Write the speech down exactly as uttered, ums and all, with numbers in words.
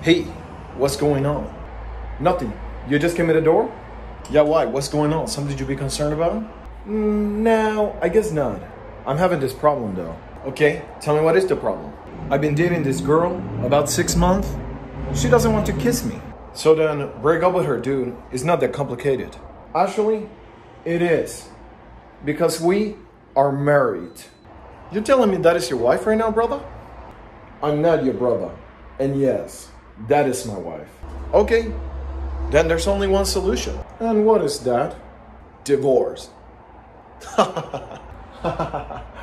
Hey, what's going on? Nothing. You just came in the door? Yeah, why? What's going on? Something you be concerned about? Mm, no, I guess not. I'm having this problem though. Okay, tell me what is the problem? I've been dating this girl about six months. She doesn't want to kiss me. So then, break up with her, dude. It's not that complicated. Actually, it is. Because we are married. You're telling me that is your wife right now, brother? I'm not your brother. And yes, that is my wife. Okay, then there's only one solution. And what is that? Divorce.